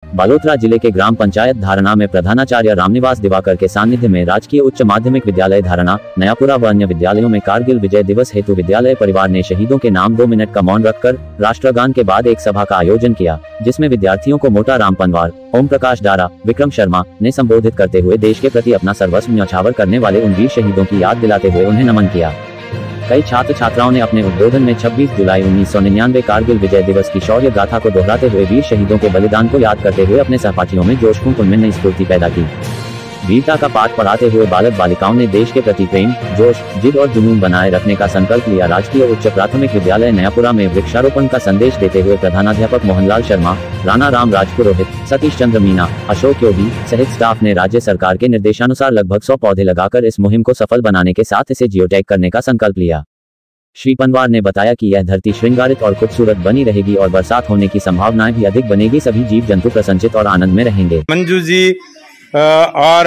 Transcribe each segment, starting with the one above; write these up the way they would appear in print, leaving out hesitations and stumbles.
बालोतरा जिले के ग्राम पंचायत धारणा में प्रधानाचार्य रामनिवास दिवाकर के सानिध्य में राजकीय उच्च माध्यमिक विद्यालय धारणा, नयापुरा व अन्य विद्यालयों में कारगिल विजय दिवस हेतु विद्यालय परिवार ने शहीदों के नाम 2 मिनट का मौन रखकर राष्ट्रगान के बाद एक सभा का आयोजन किया, जिसमें विद्यार्थियों को मोटा राम पनवार, ओम प्रकाश डारा, विक्रम शर्मा ने संबोधित करते हुए देश के प्रति अपना सर्वस्व न्यौछावर करने वाले उन वीर शहीदों की याद दिलाते हुए उन्हें नमन किया। कई छात्र छात्राओं ने अपने उद्बोधन में 26 जुलाई 1999 कारगिल विजय दिवस की शौर्य गाथा को दोहराते हुए वीर शहीदों के बलिदान को याद करते हुए अपने सहपाठियों में जोशपूर्ण उनमें नई स्फूर्ति पैदा की। वीरता का पाठ पढ़ाते हुए बालक बालिकाओं ने देश के प्रति प्रेम, जोश, जिद और जुनून बनाए रखने का संकल्प लिया। राजकीय उच्च प्राथमिक विद्यालय नयापुरा में वृक्षारोपण का संदेश देते हुए प्रधानाध्यापक मोहनलाल शर्मा, राणा राम राजपुरोहित, सतीश चंद्र मीना, अशोक योगी सहित स्टाफ ने राज्य सरकार के निर्देशानुसार लगभग 100 पौधे लगाकर इस मुहिम को सफल बनाने के साथ इसे जियोटैग करने का संकल्प लिया। श्री पनवार ने बताया कि यह धरती श्रृंगारित और खूबसूरत बनी रहेगी और बरसात होने की संभावनाएं भी अधिक बनेगी। सभी जीव जंतु प्रसन्नचित और आनंद में रहेंगे। मंजू जी और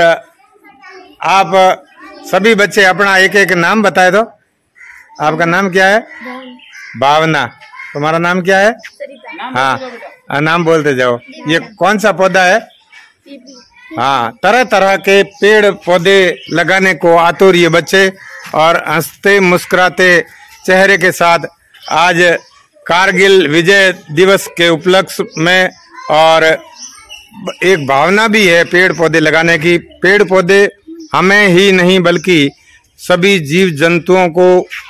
आप सभी बच्चे अपना एक एक नाम बताए दो। आपका नाम क्या है? भावना। तुम्हारा नाम क्या है? हाँ, नाम बोलते जाओ। ये कौन सा पौधा है? हाँ, तरह तरह के पेड़ पौधे लगाने को आतुर ये बच्चे और हंसते मुस्कुराते चेहरे के साथ आज कारगिल विजय दिवस के उपलक्ष्य में और एक भावना भी है पेड़ पौधे लगाने की। पेड़ पौधे हमें ही नहीं बल्कि सभी जीव जंतुओं को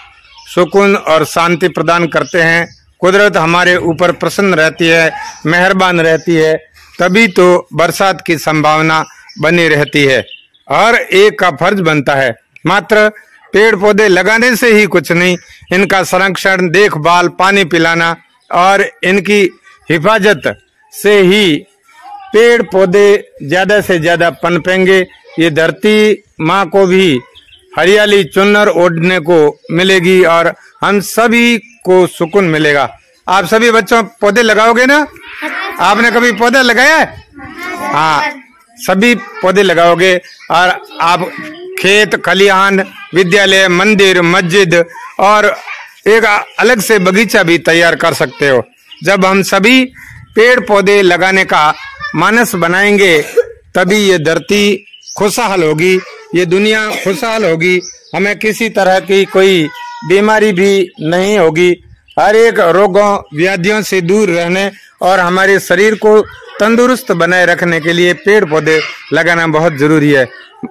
सुकून और शांति प्रदान करते हैं। कुदरत हमारे ऊपर प्रसन्न रहती है, मेहरबान रहती है, तभी तो बरसात की संभावना बनी रहती है। और एक का फर्ज बनता है, मात्र पेड़ पौधे लगाने से ही कुछ नहीं, इनका संरक्षण, देखभाल, पानी पिलाना और इनकी हिफाजत से ही पेड़ पौधे ज्यादा से ज्यादा पनपेंगे। ये धरती माँ को भी हरियाली चुनर ओढ़ने को मिलेगी और हम सभी को सुकून मिलेगा। आप सभी बच्चों पौधे लगाओगे ना? आपने कभी पौधा लगाया है? हाँ, सभी पौधे लगाओगे और आप खेत खलिहान, विद्यालय, मंदिर, मस्जिद और एक अलग से बगीचा भी तैयार कर सकते हो। जब हम सभी पेड़ पौधे लगाने का मानस बनाएंगे तभी ये धरती खुशहाल होगी, ये दुनिया खुशहाल होगी, हमें किसी तरह की कोई बीमारी भी नहीं होगी। हर एक रोगों व्याधियों से दूर रहने और हमारे शरीर को तंदुरुस्त बनाए रखने के लिए पेड़ पौधे लगाना बहुत जरूरी है।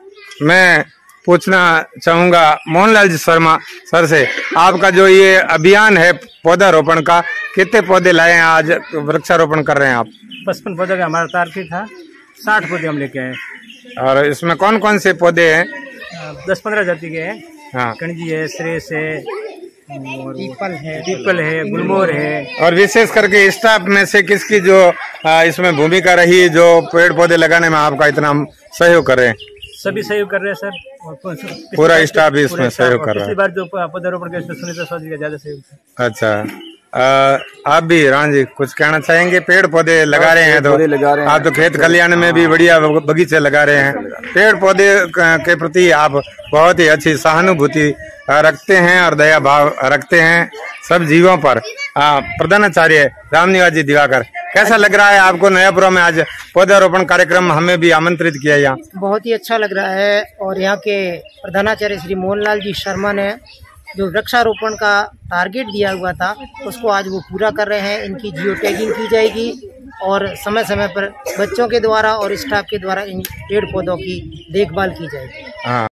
मैं पूछना चाहूंगा मोहनलाल जी शर्मा सर से, आपका जो ये अभियान है पौधारोपण का, कितने पौधे लाए हैं? आज वृक्षारोपण कर रहे हैं आप? 55 पौधे का हमारा टारगेट था, 60 पौधे हम लेके आए। और इसमें कौन कौन से पौधे हैं? 10-15 जाति के हैं। हाँ, कणजी है, श्रेयस है, पीपल है, गुलमोहर है। और विशेष करके स्टाफ में से किसकी जो इसमें भूमिका रही जो पेड़ पौधे लगाने में आपका इतना सहयोग कर रहे हैं? सभी सहयोग कर रहे हैं सर, और पूरा स्टाफ भी इसमें सहयोग कर रहा है। पिछली बार जो पौधारोपण के सुनीता सर जी का ज्यादा सहयोग था। अच्छा, आप भी राण जी कुछ कहना चाहेंगे? पेड़ पौधे लगा रहे हैं तो आप तो खेत खलिहान में भी बढ़िया बगीचे लगा रहे हैं। पेड़ पौधे के प्रति आप बहुत ही अच्छी सहानुभूति रखते हैं और दया भाव रखते हैं सब जीवों पर। प्रधानाचार्य रामनिवास जी दिवाकर, कैसा लग रहा है आपको नयापुरा में आज पौधारोपण कार्यक्रम? हमें भी आमंत्रित किया यहाँ। बहुत ही अच्छा लग रहा है और यहाँ के प्रधानाचार्य श्री मोहनलाल जी शर्मा ने जो वृक्षारोपण का टारगेट दिया हुआ था उसको आज वो पूरा कर रहे हैं। इनकी जियो टैगिंग की जाएगी और समय समय पर बच्चों के द्वारा और स्टाफ के द्वारा इन पेड़ पौधों की देखभाल की जाएगी।